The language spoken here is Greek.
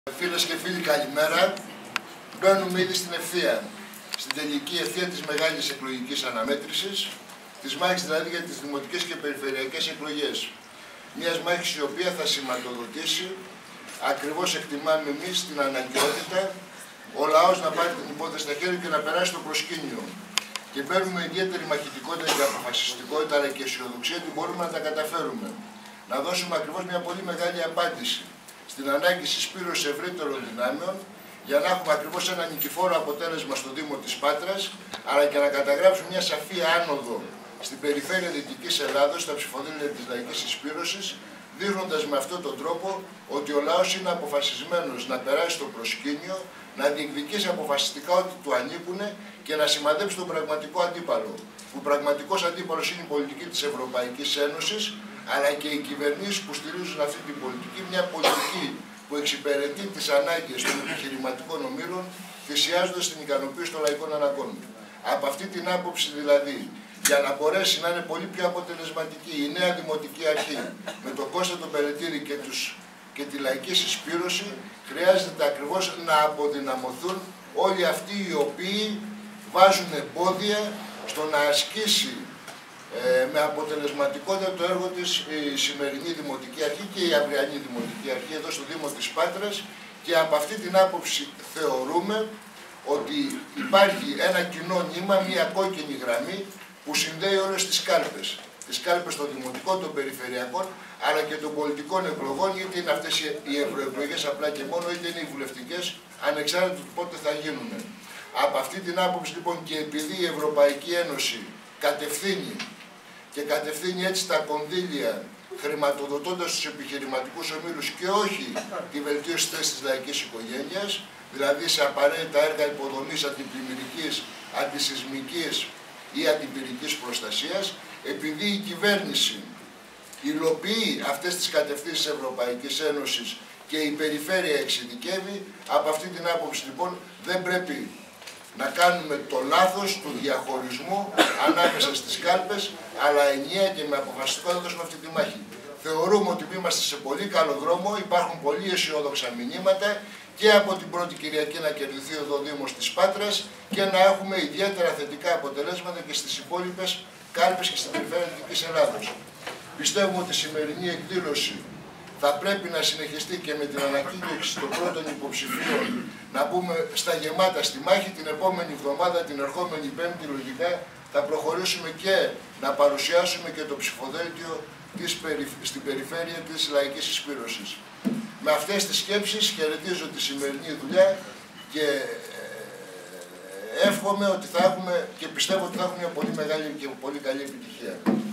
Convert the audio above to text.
Φίλες και φίλοι, καλημέρα. Μπαίνουμε ήδη στην ευθεία, στην τελική ευθεία της μεγάλης εκλογικής αναμέτρησης, της μάχης δηλαδή για τις δημοτικές και περιφερειακές εκλογές. Μιας μάχης η οποία θα σηματοδοτήσει, ακριβώς εκτιμάμε εμείς, την αναγκαιότητα ο λαός να πάρει την υπόθεση στα χέρια και να περάσει στο προσκήνιο. Και παίρνουμε ιδιαίτερη μαχητικότητα και αποφασιστικότητα, αλλά και αισιοδοξία ότι μπορούμε να τα καταφέρουμε. Να δώσουμε ακριβώς μια πολύ μεγάλη απάντηση στην ανάγκη συσπήρωσης ευρύτερων δυνάμεων, για να έχουμε ακριβώς ένα νικηφόρο αποτέλεσμα στο Δήμο της Πάτρας, αλλά και να καταγράψουμε μια σαφή άνοδο στην περιφέρεια Δυτικής Ελλάδος, στα ψηφοδέλτια της λαϊκής συσπήρωσης, δείχνοντας με αυτόν τον τρόπο ότι ο λαός είναι αποφασισμένος να περάσει στο προσκήνιο, να διεκδικήσει αποφασιστικά ό,τι του ανήκουν και να σημαδέψει τον πραγματικό αντίπαλο. Ο πραγματικός αντίπαλος είναι η πολιτική της Ευρωπαϊκής Ένωσης, αλλά και οι κυβερνήσεις που στηρίζουν αυτή την πολιτική, μια πολιτική που εξυπηρετεί τις ανάγκες των επιχειρηματικών ομίλων, θυσιάζοντας την ικανοποίηση των λαϊκών αναγκών. Από αυτή την άποψη δηλαδή, για να μπορέσει να είναι πολύ πιο αποτελεσματική η νέα Δημοτική Αρχή με τον Κώστα τον Περετήρη και τη λαϊκή συσπήρωση, χρειάζεται ακριβώς να αποδυναμωθούν όλοι αυτοί οι οποίοι βάζουν εμπόδια στο να ασκήσει με αποτελεσματικότητα το έργο της η σημερινή Δημοτική Αρχή και η αυριανή Δημοτική Αρχή εδώ στο Δήμο της Πάτρας, και από αυτή την άποψη θεωρούμε ότι υπάρχει ένα κοινό νήμα, μια κόκκινη γραμμή που συνδέει όλες τις κάλπες. Τις κάλπες των δημοτικών, των περιφερειακών, αλλά και των πολιτικών εκλογών, είτε είναι αυτές οι ευρωεκλογές απλά και μόνο, είτε είναι οι βουλευτικές, ανεξάρτητα του πότε θα γίνουν. Από αυτή την άποψη λοιπόν, και επειδή η Ευρωπαϊκή Ένωση κατευθύνει έτσι τα κονδύλια, χρηματοδοτώντας τους επιχειρηματικούς ομίλους και όχι τη βελτίωση της θέσης της λαϊκής οικογένειας, δηλαδή σε απαραίτητα έργα υποδομής αντιπλημμυρικής, αντισυσμικής ή αντιπυρικής προστασίας, επειδή η κυβέρνηση υλοποιεί αυτές τις κατευθύνσεις της Ευρωπαϊκής Ένωσης και η περιφέρεια εξειδικεύει, από αυτή την άποψη λοιπόν δεν πρέπει να κάνουμε το λάθος του διαχωρισμού ανάμεσα στις κάλπες, αλλά ενιαία και με αποφασιστικότητα να δώσουμε αυτή τη μάχη. Θεωρούμε ότι είμαστε σε πολύ καλό δρόμο, υπάρχουν πολύ αισιόδοξα μηνύματα και από την πρώτη Κυριακή να κερδιθεί ο Δήμος της Πάτρας και να έχουμε ιδιαίτερα θετικά αποτελέσματα και στις υπόλοιπες κάλπες και στην περιφέρεια Δυτικής Ελλάδος. Πιστεύουμε ότι η σημερινή εκδήλωση θα πρέπει να συνεχιστεί και με την ανακοίνωση των πρώτων υποψηφίων να μπούμε στα γεμάτα στη μάχη. Την επόμενη εβδομάδα, την ερχόμενη Πέμπτη, λογικά θα προχωρήσουμε και να παρουσιάσουμε και το ψηφοδέλτιο στην περιφέρεια της λαϊκής συσπήρωσης. Με αυτές τις σκέψεις χαιρετίζω τη σημερινή δουλειά και εύχομαι ότι θα έχουμε και πιστεύω ότι θα έχουμε μια πολύ μεγάλη και πολύ καλή επιτυχία.